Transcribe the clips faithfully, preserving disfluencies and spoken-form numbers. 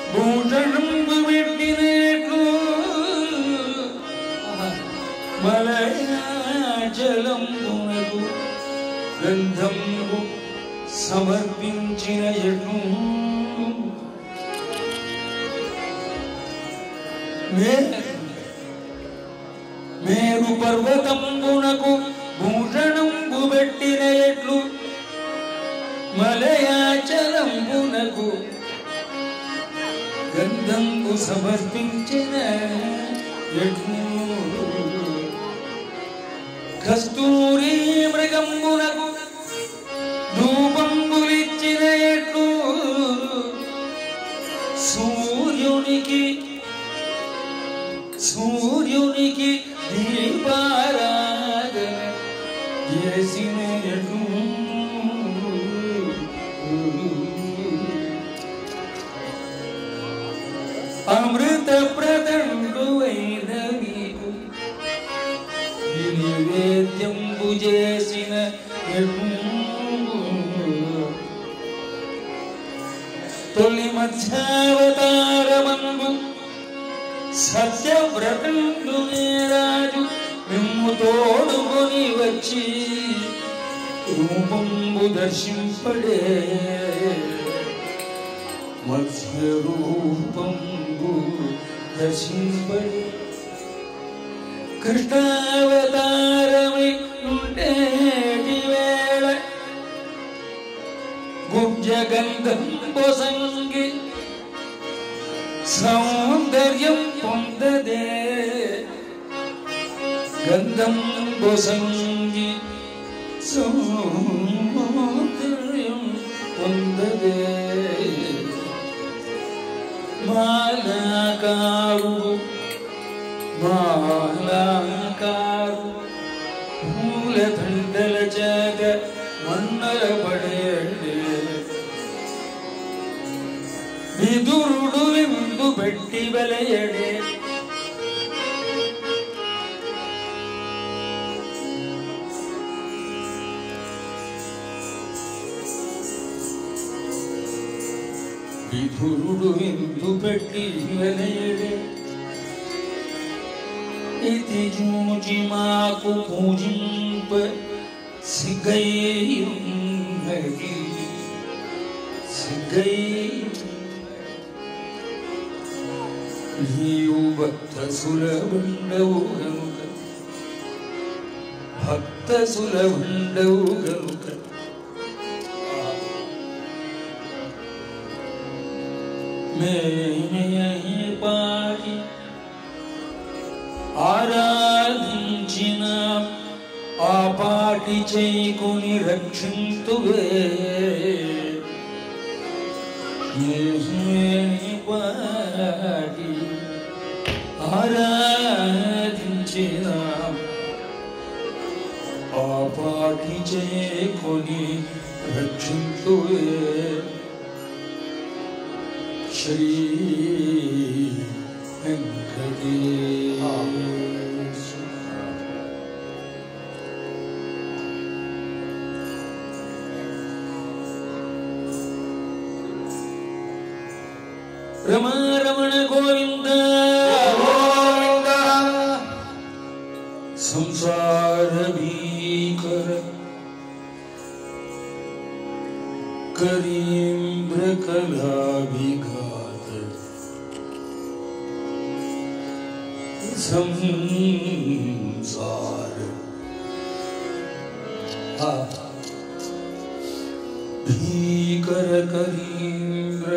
భూషణంబు పెట్టినట్లు మలయాచలంబునకు గంధంబు సమర్పించిన ఎట్లు మేరు పర్వతంబునకు భూషణంబు పెట్టిన ఎట్లు మలయాచలంబునకు గంధంబు సమర్పించిన ఎట్లు కస్తూరి మృగంబునకు ధూపంబులిచ్చిన ఎట్లు సూర్యునికి సూర్యునికి దీపారాధన చేసిన ఎట్లు అమృత ప్రదండువైన నీకు నివేద్యంబు చేసిన తొలి మధ్యావతారమందు సత్యవ్రతండునే రాజు మిమ్ము తోడుకొని వచ్చి రూపంబు దర్శింపడే మత్స్య రూపంబు దర్శింపడే కృష్ణావతారమై ఉండేటి వేళ గుబ్జగంధం పొసంగి సౌందర్యం పొందదే గంధం పొసంగి సౌందర్యం పొందదే మాలాకారు మాలాకారు పూలదండల చేత మన్నల పడే విదురుడు విందు పెట్టి వెలయడే విదురుడు విందు పెట్టి వెలయడే ఇది చూచి మాకు పూజింప సిగ్గయ్యున్నది సిగ్గై నీవు భక్త సులభండవు గనుక భక్త సులభండవు గనుక మే పాటి ఆరాధించిన ఆ పాటి చేకుని రక్షింతువే పాటి ఆరాధించిన ఆ పాటి చేకుని రక్షింతువే శ్రీ వెంకటేశ రమా రమణ గోవింద గోవింద సంసార భీకర కరీంద్ర కళాభిఘాత संसार भीकर करीन्द्र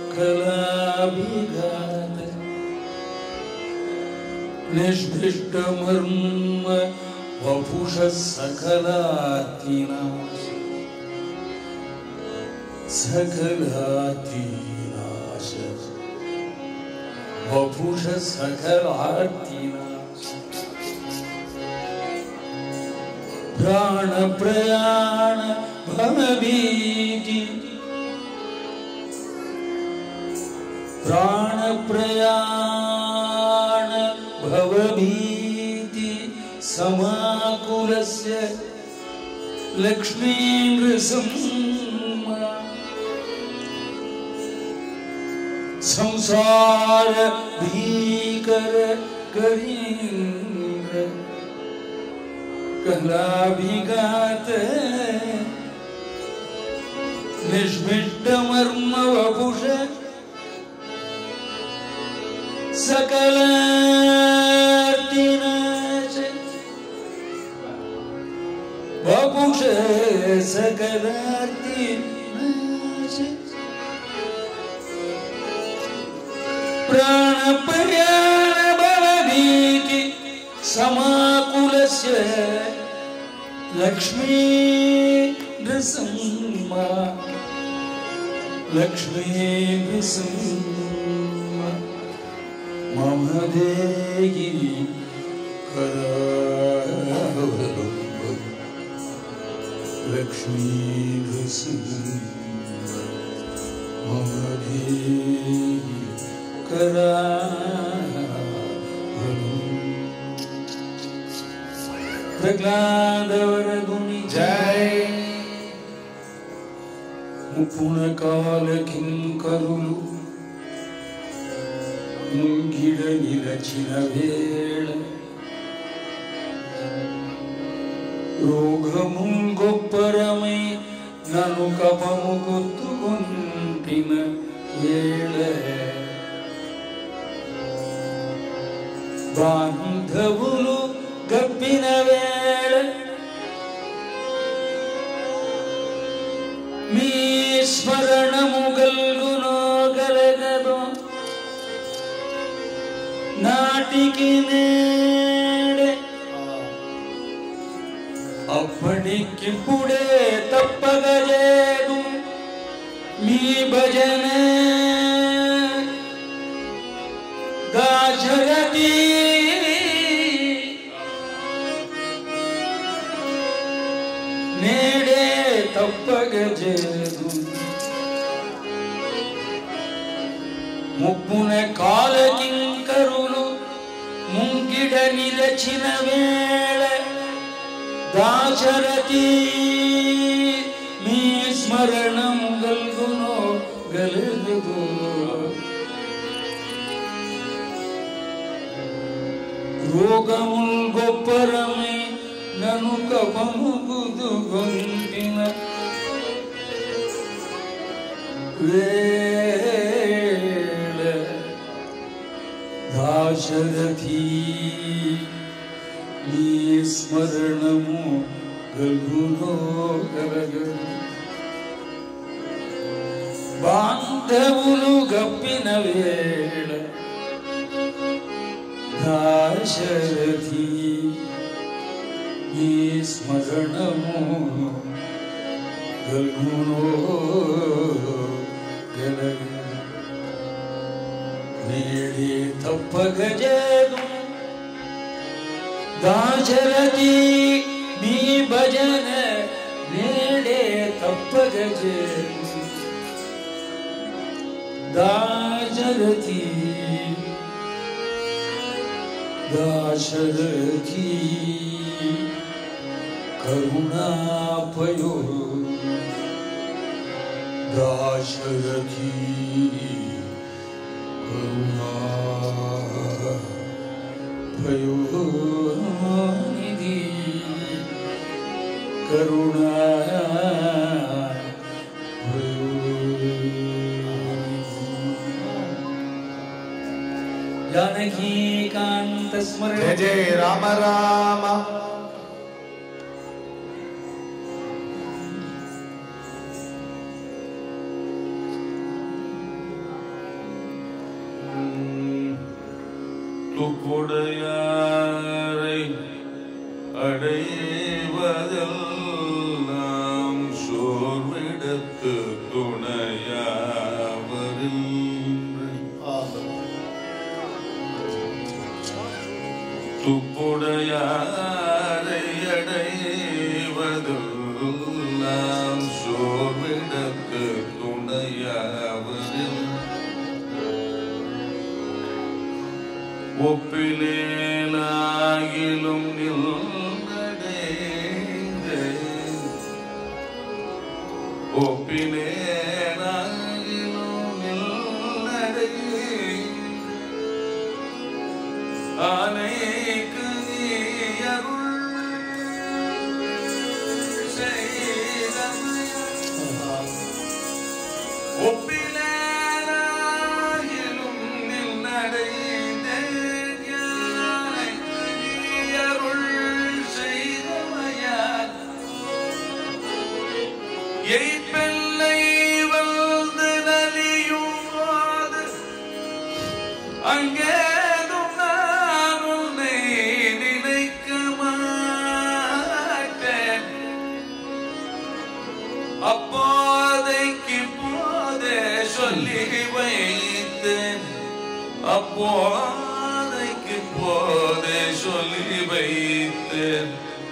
कलाभिघात निष्ठिष्ट मर्म वपुष सकलातिनाश सकलातिनाश वपुष सकलातिनाश प्राण प्रयाण भवभीति प्राण प्रयाण भवभीति समाकुलस्य लक्ष्मी नृसिंह संसार भीकर करीन्द्र कला विगात निष्भिष्ट मर्म वपुष सकल वपुष सकल प्राण प्रयाण भवभीति समाकुलस्य लक्ष्मी नृसिंहा लक्ष्मी नृसिंहा मम देहि करावलम्बम् लक्ष्मी नृसिंहा मम देहि प्रह्लादवरदुनि जय मुपुण काल किंकरुलु मुंगिड निलचिन वेळ रोगमुंगొప్పరమై నను కపము కొట్టుకొంటిన వేళ బాంధవులు గప్పిన వేళ మీ స్మరణము గల్గునో గలగదో నాటికి నేడే అప్పటికిప్పుడే తప్పగలేదు మీ భజన దాశరథి నేడే తప్పగలేదు ముప్పున కాలకింకరులు ముంగిడ నిలచిన వేళ దాశరథి మీ స్మరణము గల్గునో గలగదో రోగముల్ గొప్పరమై నను కపము గుదుగొంటిన వేళ దాశరథి మీ స్మరణము గల్గునో గలగదు బాంధవులు గప్పిన వేళ దాశరథి మీ స్మరణము గల్గునో గలగదు నేడే తప్పగజేదు దాశరథి మీ భజన నేడే తప్పగజేదు దాశరథి దాశరథి కరుణాపయో దాశరథి కరుణాపయో నిధి కరుణా जानकीकांत स्मरण जय जय राम राम துப்புடையாரை அடைவதெல்லாம் சோர்விடத்து துணையாவரில் துப்புடையாரை அடைவதெல்லாம் சோர்விடத்து துணையாவரில் ஒப்பிலேலாகிலும் நில்நடைந்தே ஒப்பிலேலாகிலும் நில்நடைந்தே ஆனைக்கு நீ அருள் செய்தமையால் ஒப்பிலாயிலும் நில் நடைந்தேன் யானைக்கு நீ அருள் செய்தமையால் எய்ப்பெல்லை வந்து நலியும் போது அங்கேதும் நான் உன்னை நினைக்க மாட்டேன். அப்போதைக்கு போதே சொல்லி வைத்தேன் அப்போதைக்கு போதே சொல்லி வைத்தேன்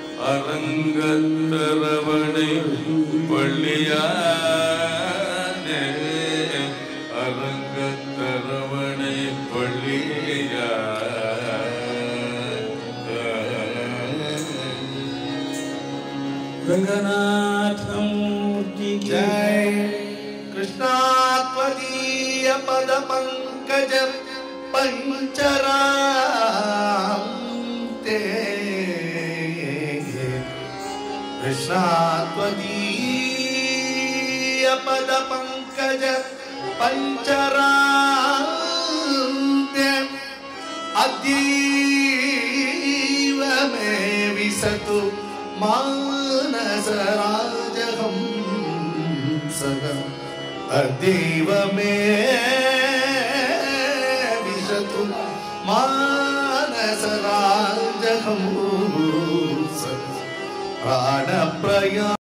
அரங்கத்தரவணை பள்ளியானே அரங்கத்தரவணை பள்ளியா रंगनाथमूर्ति की जय कृष्णात्वदीय पद पंकज पंचराते कृष्णात्वदीय पद पंकज पंचराते अद्यैव मे विसतु मानसराजहं सदा अद्यैव मे विसतु मानसराजहं सदा प्राणप्रया